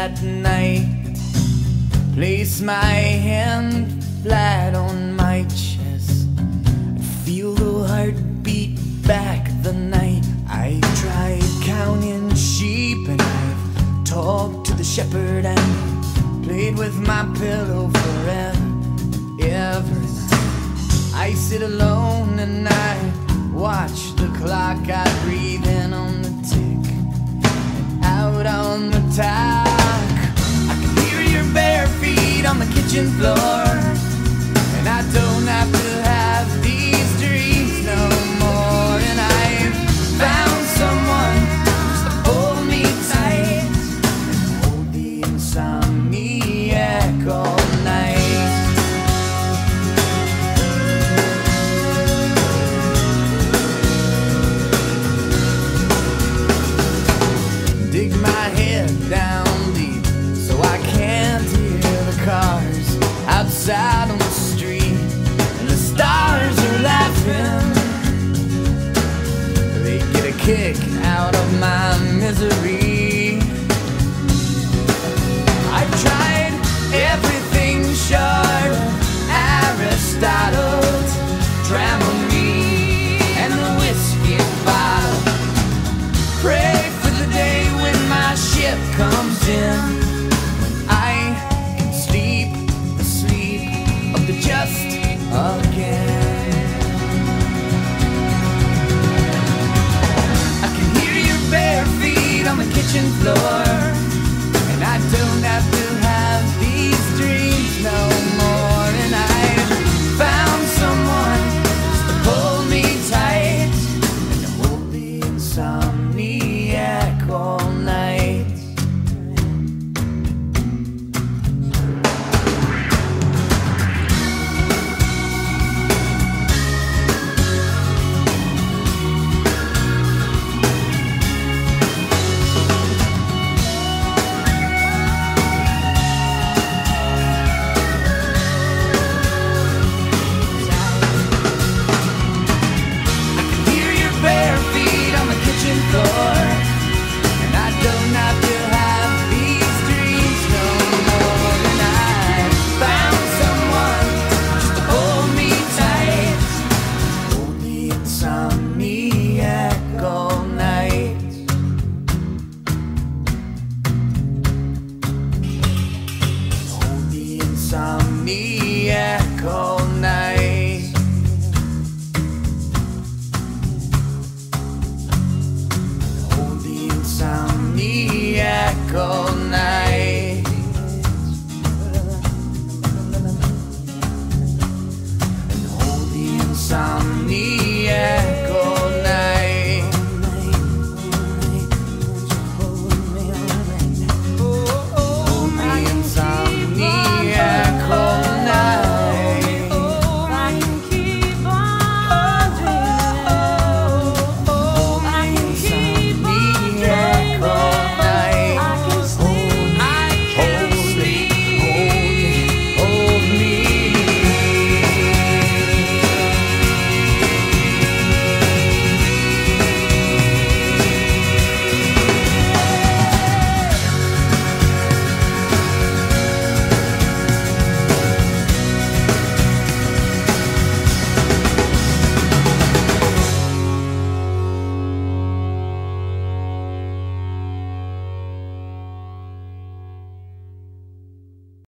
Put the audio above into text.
at night. Place my hand flat on my chest and feel the heartbeat back the night. I tried counting sheep and I've talked to the shepherd and played with my pillow forever and ever. I sit alone and I watch the clock. I breathe in on the tick and out on the talk. I can hear your bare feet on the kitchen floor, and I don't have to have these dreams no more. And I've found someone just to hold me tight and hold the insomniac all night. Dig my head down deep so I can't hear the cars outside on the street, and the stars are laughing. They get a kick out of my misery. I've tried everything short of Aristotle to travel me and the whiskey bottle. Pray for the day when my ship comes in, when I can sleep the sleep of the just again. I can hear your bare feet on the kitchen floor, and I don't have to have these dreams no more. And I've found someone just to hold me tight and to hold the insomniac all night. Insomniac all